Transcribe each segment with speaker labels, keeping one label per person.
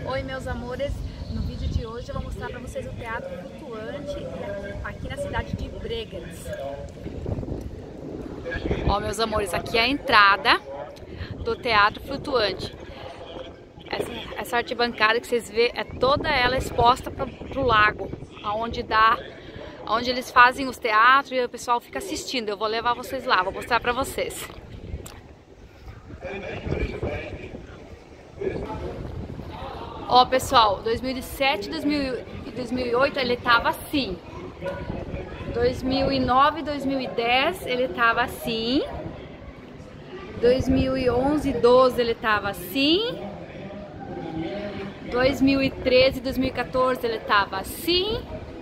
Speaker 1: Oi meus amores, no vídeo de hoje eu vou mostrar para vocês o teatro flutuante aqui na cidade de Bregenz. Ó meus amores, aqui é a entrada do teatro flutuante. Essa arquibancada que vocês vê é toda ela exposta para o lago, onde eles fazem os teatros e o pessoal fica assistindo. Eu vou levar vocês lá, vou mostrar para vocês. Ó pessoal, 2007 e 2008 ele tava assim, 2009 e 2010 ele tava assim, 2011 e 2012 ele tava assim, 2013 e 2014 ele tava assim,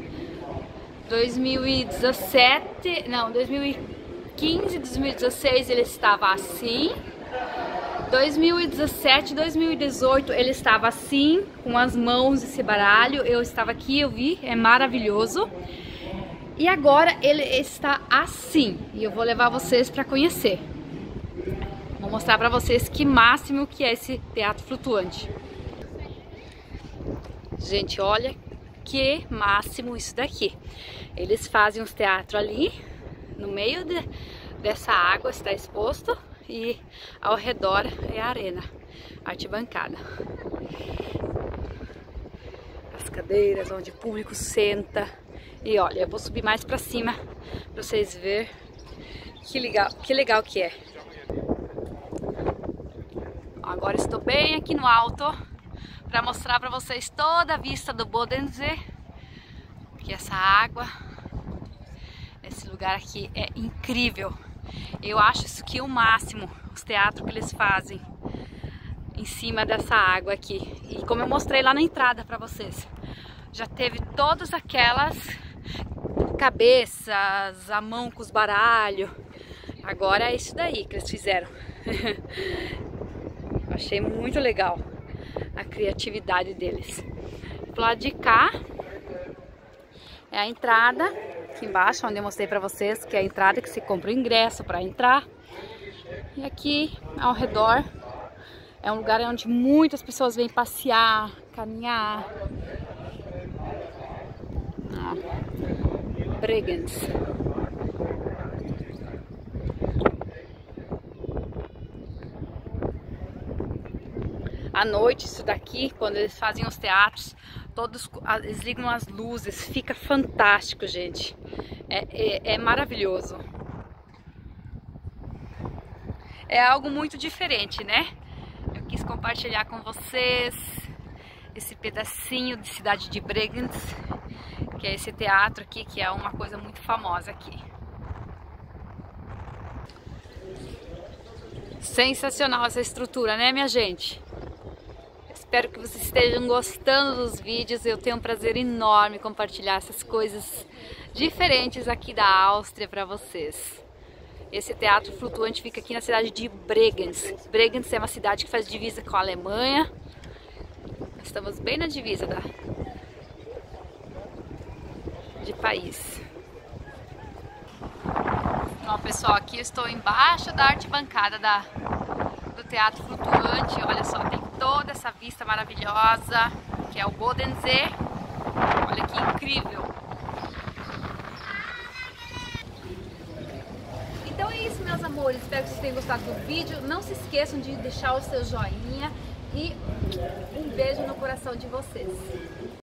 Speaker 1: 2015 e 2016 ele estava assim, 2017 e 2018 ele estava assim, com as mãos esse baralho, eu estava aqui, eu vi, é maravilhoso. E agora ele está assim, e eu vou levar vocês para conhecer. Vou mostrar para vocês que máximo que é esse teatro flutuante. Gente, olha que máximo isso daqui. Eles fazem os teatros ali, no meio dessa água, está exposto. E ao redor é a arena, a arquibancada. As cadeiras onde o público senta. E olha, eu vou subir mais pra cima pra vocês verem que legal que é. Agora estou bem aqui no alto para mostrar para vocês toda a vista do Bodensee. Que essa água, esse lugar aqui é incrível. Eu acho isso aqui o máximo, os teatros que eles fazem em cima dessa água aqui. E como eu mostrei lá na entrada para vocês, já teve todas aquelas cabeças, a mão com os baralhos. Agora é isso daí que eles fizeram. Achei muito legal a criatividade deles. Do lado de cá é a entrada. Aqui embaixo, onde eu mostrei pra vocês, que é a entrada que se compra o ingresso para entrar. E aqui ao redor é um lugar onde muitas pessoas vêm passear, caminhar. Bregenz. À noite, isso daqui, quando eles fazem os teatros, eles ligam as luzes, fica fantástico, gente. É maravilhoso. É algo muito diferente, né? Eu quis compartilhar com vocês esse pedacinho de cidade de Bregenz, que é esse teatro aqui, que é uma coisa muito famosa aqui. Sensacional essa estrutura, né, minha gente? Espero que vocês estejam gostando dos vídeos. Eu tenho um prazer enorme compartilhar essas coisas diferentes aqui da Áustria para vocês. Esse teatro flutuante fica aqui na cidade de Bregenz. Bregenz é uma cidade que faz divisa com a Alemanha. Estamos bem na divisa de país. Ó, pessoal, aqui eu estou embaixo da arquibancada do teatro flutuante. Olha só, tem toda essa vista maravilhosa que é o Bodensee. Olha que incrível. Então é isso, meus amores, espero que vocês tenham gostado do vídeo. Não se esqueçam de deixar o seu joinha e um beijo no coração de vocês.